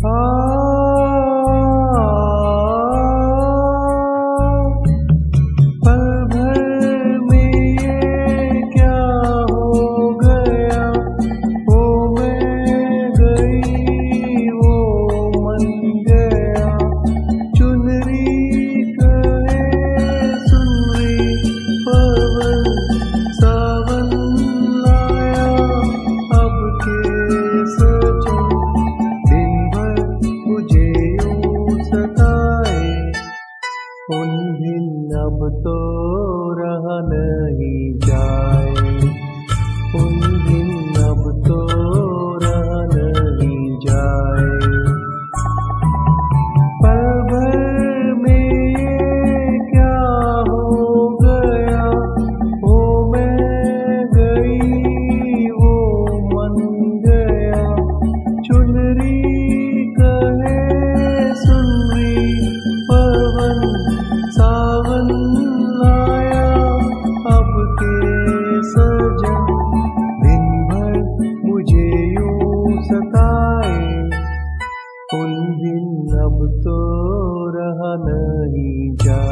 पल भर में ये क्या हो गया, वो मैं गई वो मन गया। चुनरी कहे सुनरी पवन सावन लाया, अब के सजन दिन भर मुझे यूं सताए। उन दिन अब तो रहा नहीं जाए, उन दिन अब तो रहा नहीं जाए। पल भर में ये क्या हो गया, वो मैं गई वो मन गया। चुनरी कहे सुनरी पवन सावन लाया, अब के सजन दिन भर मुझे यूं सताए। उन दिन अब तो रहा नहीं जाए।